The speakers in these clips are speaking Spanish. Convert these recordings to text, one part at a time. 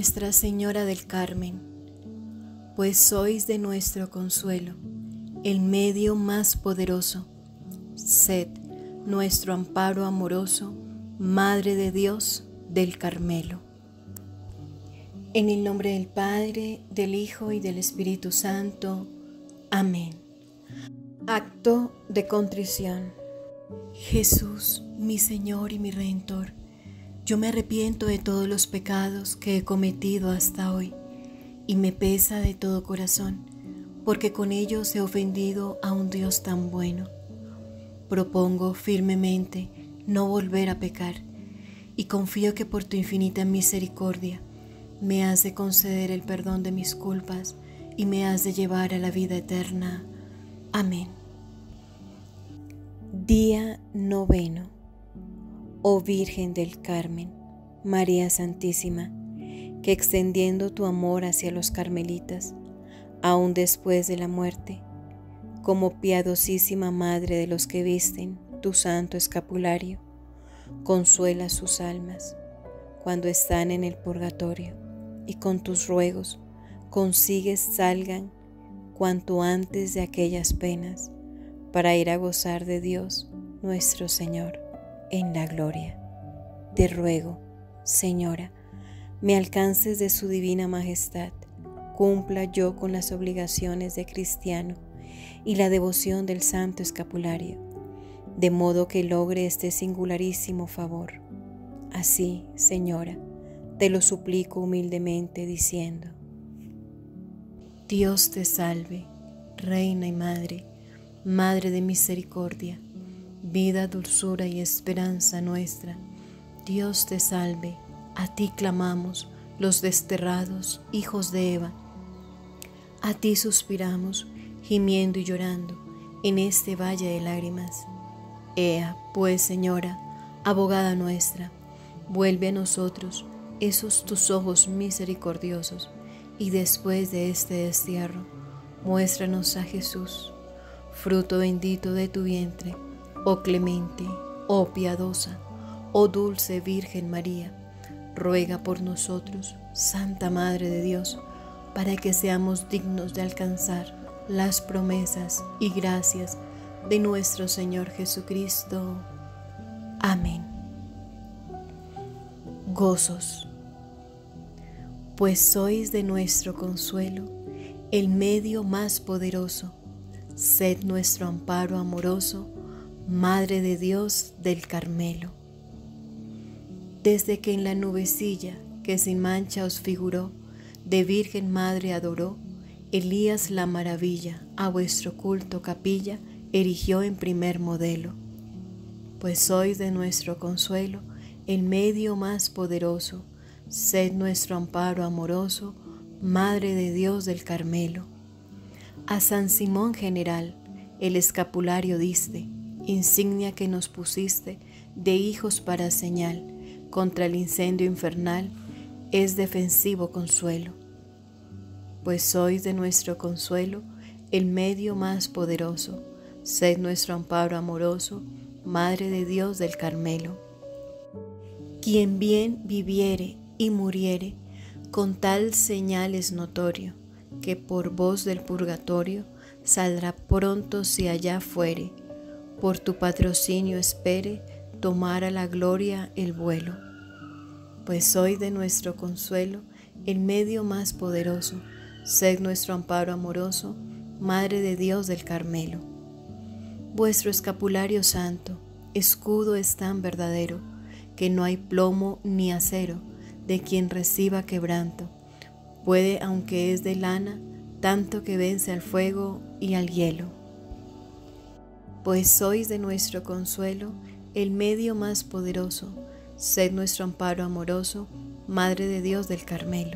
Nuestra Señora del Carmen, pues sois de nuestro consuelo, el medio más poderoso. Sed nuestro amparo amoroso, Madre de Dios del Carmelo. En el nombre del Padre, del Hijo y del Espíritu Santo. Amén. Acto de contrición. Jesús, mi Señor y mi Redentor, yo me arrepiento de todos los pecados que he cometido hasta hoy y me pesa de todo corazón, porque con ellos he ofendido a un Dios tan bueno. Propongo firmemente no volver a pecar y confío que por tu infinita misericordia me has de conceder el perdón de mis culpas y me has de llevar a la vida eterna. Amén. Día noveno. Oh Virgen del Carmen, María Santísima, que extendiendo tu amor hacia los carmelitas, aún después de la muerte, como piadosísima Madre de los que visten tu santo escapulario, consuela sus almas cuando están en el purgatorio y con tus ruegos consigues salgan cuanto antes de aquellas penas para ir a gozar de Dios nuestro Señor en la gloria. Te ruego, Señora, me alcances de su divina majestad, cumpla yo con las obligaciones de cristiano y la devoción del santo escapulario, de modo que logre este singularísimo favor. Así, Señora, te lo suplico humildemente diciendo: Dios te salve, Reina y Madre, Madre de misericordia, vida, dulzura y esperanza nuestra. Dios te salve, a ti clamamos los desterrados hijos de Eva. A ti suspiramos, gimiendo y llorando, en este valle de lágrimas. Ea, pues, Señora, abogada nuestra, vuelve a nosotros esos tus ojos misericordiosos, y después de este destierro, muéstranos a Jesús, fruto bendito de tu vientre, oh clemente, oh piadosa, oh dulce Virgen María. Ruega por nosotros, Santa Madre de Dios, para que seamos dignos de alcanzar las promesas y gracias de nuestro Señor Jesucristo. Amén. Gozos. Pues sois de nuestro consuelo el medio más poderoso. Sed nuestro amparo amoroso, Madre de Dios del Carmelo. Desde que en la nubecilla que sin mancha os figuró, de Virgen Madre adoró, Elías la maravilla a vuestro culto capilla erigió en primer modelo. Pues sois de nuestro consuelo el medio más poderoso, sed nuestro amparo amoroso, Madre de Dios del Carmelo. A San Simón General el escapulario diste, insignia que nos pusiste de hijos para señal, contra el incendio infernal es defensivo consuelo. Pues sois de nuestro consuelo el medio más poderoso, sed nuestro amparo amoroso, Madre de Dios del Carmelo. Quien bien viviere y muriere, con tal señal es notorio, que por voz del purgatorio saldrá pronto si allá fuere, por tu patrocinio espere tomar a la gloria el vuelo. Pues sois de nuestro consuelo el medio más poderoso, sed nuestro amparo amoroso, Madre de Dios del Carmelo. Vuestro escapulario santo, escudo es tan verdadero, que no hay plomo ni acero de quien reciba quebranto. Puede, aunque es de lana, tanto que vence al fuego y al hielo. Pues sois de nuestro consuelo el medio más poderoso, sed nuestro amparo amoroso, Madre de Dios del Carmelo.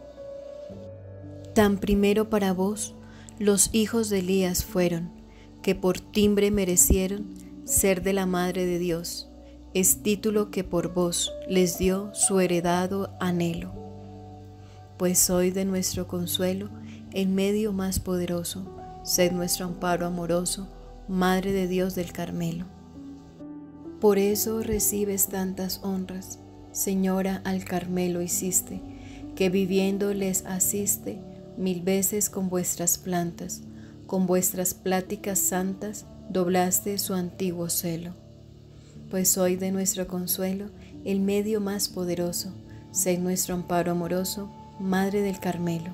Tan primero para vos los hijos de Elías fueron, que por timbre merecieron ser de la Madre de Dios, es título que por vos les dio su heredado anhelo. Pues sois de nuestro consuelo el medio más poderoso, sed nuestro amparo amoroso, Madre de Dios del Carmelo. Por eso recibes tantas honras, Señora al Carmelo hiciste, que viviendo les asiste 1000 veces con vuestras plantas, con vuestras pláticas santas doblaste su antiguo celo. Pues soy de nuestro consuelo el medio más poderoso, sed nuestro amparo amoroso, Madre del Carmelo.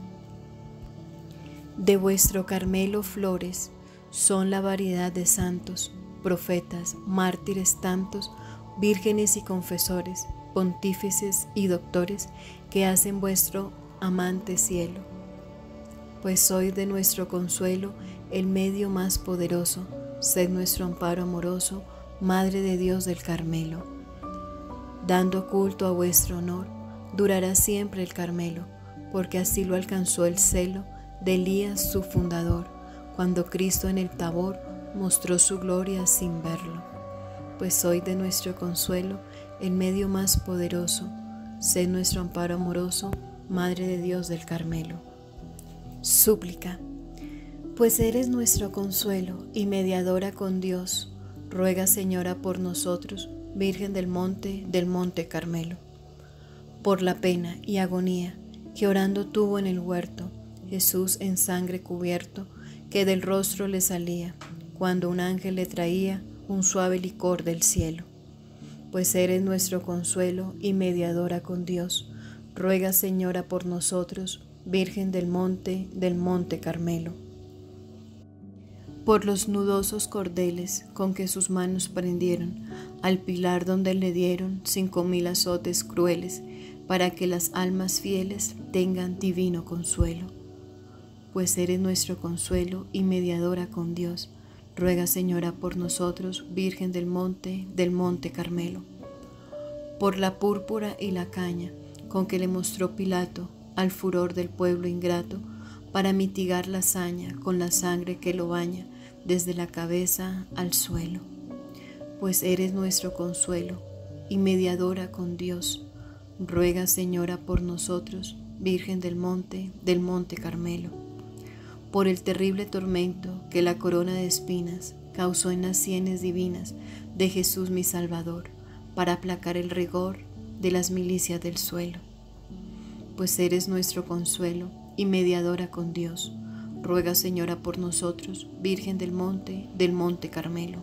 De vuestro Carmelo flores son la variedad de santos, profetas, mártires tantos, vírgenes y confesores, pontífices y doctores que hacen vuestro amante cielo. Pues soy de nuestro consuelo el medio más poderoso, sed nuestro amparo amoroso, Madre de Dios del Carmelo. Dando culto a vuestro honor, durará siempre el Carmelo, porque así lo alcanzó el celo de Elías su fundador, cuando Cristo en el Tabor mostró su gloria sin verlo. Pues soy de nuestro consuelo el medio más poderoso, sed nuestro amparo amoroso, Madre de Dios del Carmelo. Súplica. Pues eres nuestro consuelo y mediadora con Dios, ruega, Señora, por nosotros, Virgen del Monte Carmelo. Por la pena y agonía que orando tuvo en el huerto, Jesús en sangre cubierto, que del rostro le salía, cuando un ángel le traía un suave licor del cielo. Pues eres nuestro consuelo y mediadora con Dios, ruega, Señora, por nosotros, Virgen del Monte Carmelo. Por los nudosos cordeles con que sus manos prendieron al pilar donde le dieron 5000 azotes crueles, para que las almas fieles tengan divino consuelo. Pues eres nuestro consuelo y mediadora con Dios, ruega, Señora, por nosotros, Virgen del Monte Carmelo. Por la púrpura y la caña con que le mostró Pilato al furor del pueblo ingrato, para mitigar la hazaña con la sangre que lo baña desde la cabeza al suelo. Pues eres nuestro consuelo y mediadora con Dios, ruega, Señora, por nosotros, Virgen del Monte Carmelo. Por el terrible tormento que la corona de espinas causó en las sienes divinas de Jesús mi Salvador, para aplacar el rigor de las milicias del suelo. Pues eres nuestro consuelo y mediadora con Dios, ruega, Señora, por nosotros, Virgen del Monte Carmelo.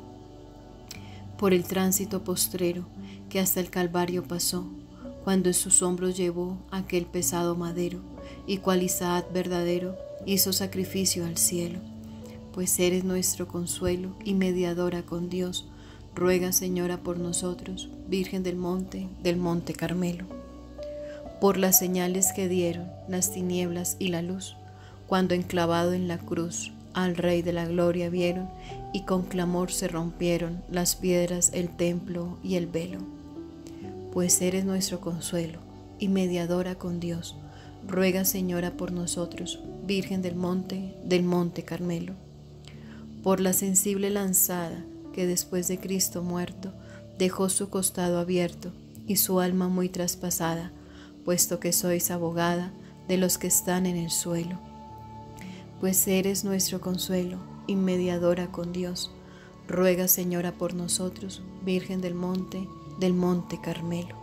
Por el tránsito postrero que hasta el Calvario pasó, cuando en sus hombros llevó aquel pesado madero, y cual Isaac verdadero hizo sacrificio al cielo. Pues eres nuestro consuelo y mediadora con Dios, ruega, Señora, por nosotros, Virgen del Monte Carmelo. Por las señales que dieron las tinieblas y la luz, cuando enclavado en la cruz al Rey de la Gloria vieron, y con clamor se rompieron las piedras, el templo y el velo. Pues eres nuestro consuelo y mediadora con Dios, ruega, Señora, por nosotros, Virgen del Monte Carmelo. Por la sensible lanzada que después de Cristo muerto dejó su costado abierto y su alma muy traspasada, puesto que sois abogada de los que están en el suelo. Pues eres nuestro consuelo y mediadora con Dios, ruega, Señora, por nosotros, Virgen del Monte Carmelo.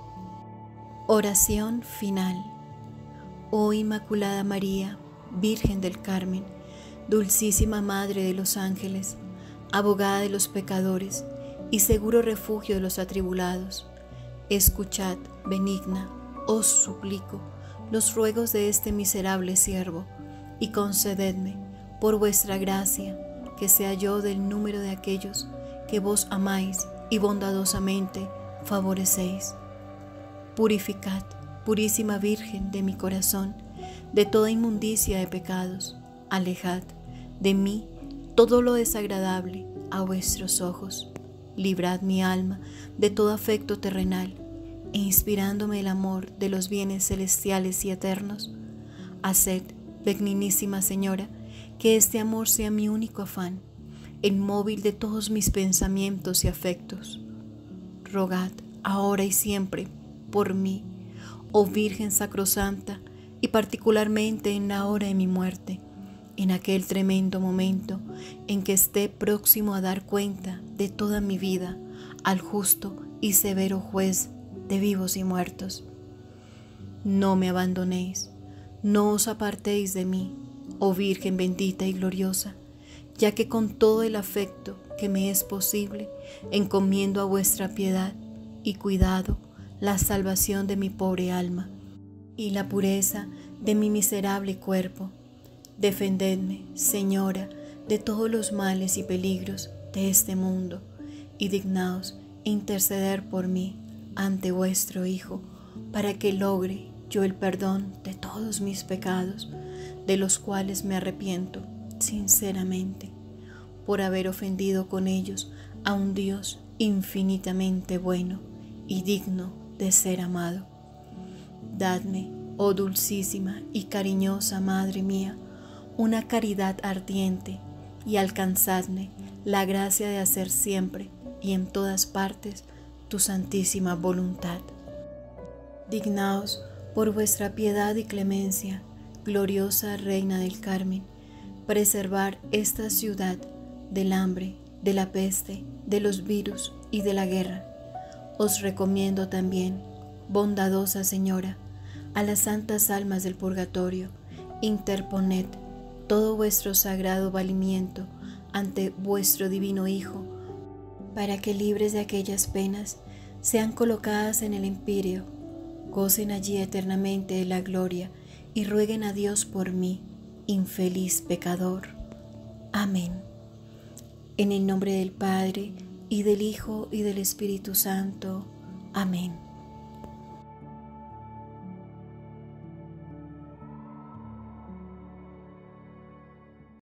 Oración final. Oh Inmaculada María, Virgen del Carmen, dulcísima Madre de los ángeles, abogada de los pecadores y seguro refugio de los atribulados, escuchad, benigna, os suplico, los ruegos de este miserable siervo, y concededme, por vuestra gracia, que sea yo del número de aquellos que vos amáis y bondadosamente favorecéis. Purificad, purísima Virgen de mi corazón, de toda inmundicia de pecados, alejad de mí todo lo desagradable a vuestros ojos, librad mi alma de todo afecto terrenal, e inspirándome el amor de los bienes celestiales y eternos, haced, benignísima Señora, que este amor sea mi único afán, el móvil de todos mis pensamientos y afectos. Rogad ahora y siempre por mí, oh Virgen sacrosanta, y particularmente en la hora de mi muerte, en aquel tremendo momento en que esté próximo a dar cuenta de toda mi vida al justo y severo juez de vivos y muertos. no me abandonéis, no os apartéis de mí, oh Virgen bendita y gloriosa, ya que con todo el afecto que me es posible, encomiendo a vuestra piedad y cuidado la salvación de mi pobre alma y la pureza de mi miserable cuerpo. Defendedme, Señora, de todos los males y peligros de este mundo, y dignaos interceder por mí ante vuestro Hijo, para que logre yo el perdón de todos mis pecados, de los cuales me arrepiento sinceramente, por haber ofendido con ellos a un Dios infinitamente bueno y digno de ser amado. Dadme, oh dulcísima y cariñosa Madre mía, una caridad ardiente, y alcanzadme la gracia de hacer siempre y en todas partes tu santísima voluntad. Dignaos, por vuestra piedad y clemencia, gloriosa Reina del Carmen, preservar esta ciudad del hambre, de la peste, de los virus y de la guerra. Os recomiendo también, bondadosa Señora, a las santas almas del purgatorio, interponed todo vuestro sagrado valimiento ante vuestro divino Hijo, para que libres de aquellas penas sean colocadas en el empíreo, gocen allí eternamente de la gloria y rueguen a Dios por mí, infeliz pecador. Amén. En el nombre del Padre, y del Hijo, y del Espíritu Santo. Amén.